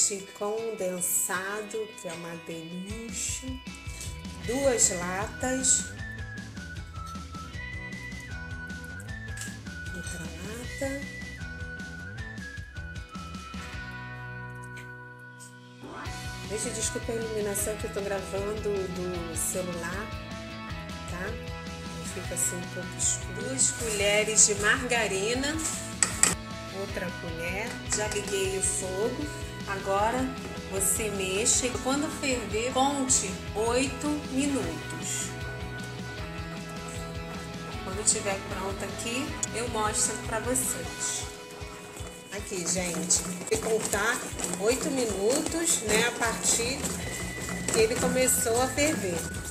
leite condensado, que é uma delícia. 2 latas. Outra lata. Gente, desculpa a iluminação que eu tô gravando do celular, tá? Fica assim um pouco escuro. 2 colheres de margarina. Outra colher. Já liguei o fogo. Agora você mexa e quando ferver, conte 8 minutos. Quando estiver pronto aqui, eu mostro para vocês. Aqui, gente, vou contar 8 minutos, né, a partir que ele começou a ferver.